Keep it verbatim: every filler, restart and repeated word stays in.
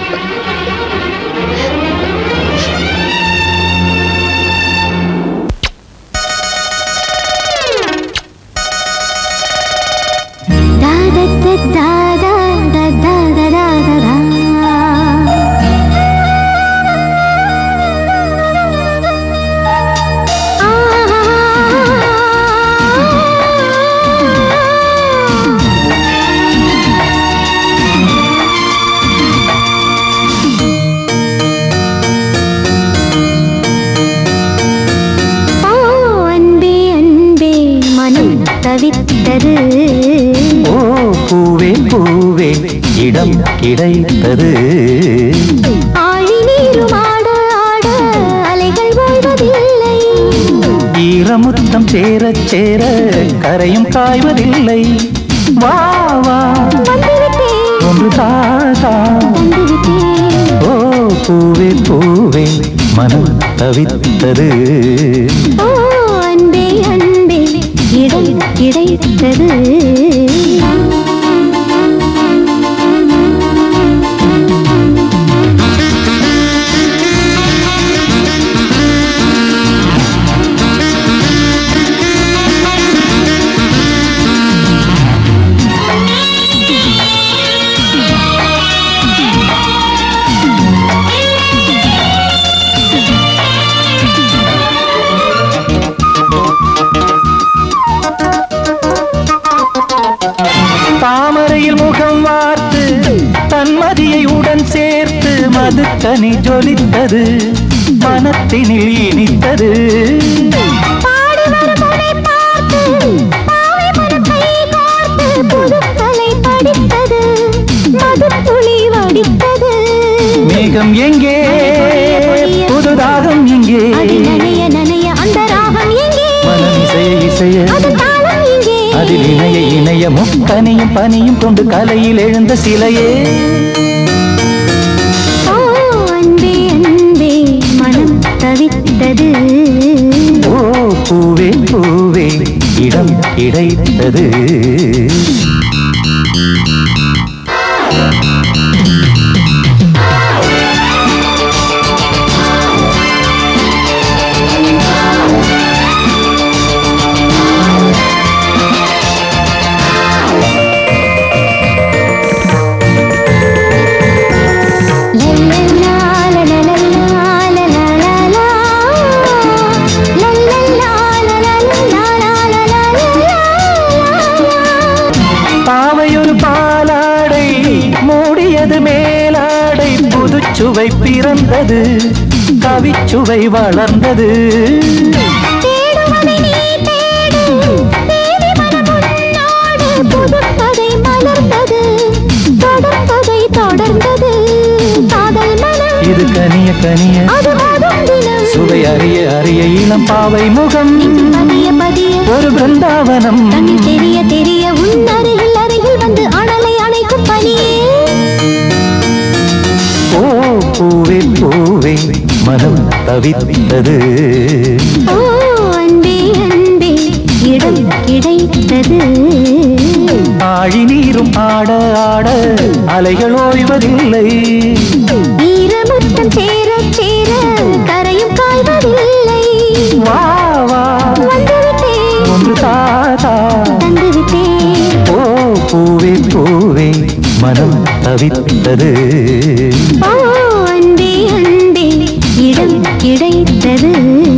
ஓ பூவே பூவே இடம் கிடைத்தது. ஆழி நீரும் ஆட ஆட அலைகள் வாழ்வதில்லை. ஈரமுத்தம் சேர சேர கரையும் காய்வதில்லை. வா வா ஒன்று தாதா. ஓ பூவே பூவே மனம் தவித்தது. ஓ அன்பே அன்பே இடம் கிடைத்தது. தாமரையில் முகம் வார்த்து தன்மதியை உடன் சேர்த்து மதுக்கனி ஜொலித்தது, மனத்தினில் இனித்தது. மேகம் எங்கே புதுதாகம் எங்கே, மனம் இசைய இசைய அதில் இணைய இணைய முக்கனியும் பனியும் கொண்டு கலையில் எழுந்த சிலையே. ஓ அன்பே அன்பே மனம் தவித்தது. ஓ பூவே பூவே இடம் கிடைத்தது. மேலாடை புதுச்சுவை பிறந்தது, கவிச்சுவை வளர்ந்தது. இது கனிய கனிய சுவை அறிய அறிய இளம் பாவை முகம் ஒரு பிருந்தாவனம். தெரிய தெரிய உன் அருகில் அருகில் வந்து அனலை அணைக்கும் பனியே. ஓ பூவே பூவே மனம் தவித்தது. ஓ அன்பே அன்பே இடம் கிடைத்தது. ஆழி நீரும் ஆட ஆட அலைகள் ஓய்வதில்லை. ஈரமுத்தம் சேர சேர கரையும் காய்வதில்லை. வா வா ஒன்று தாதா தந்துவிட்டேன். ஓ பூவே பூவே மனம் தவித்தது. ஓ அன்பே அன்பே இடம் கிடைத்தது.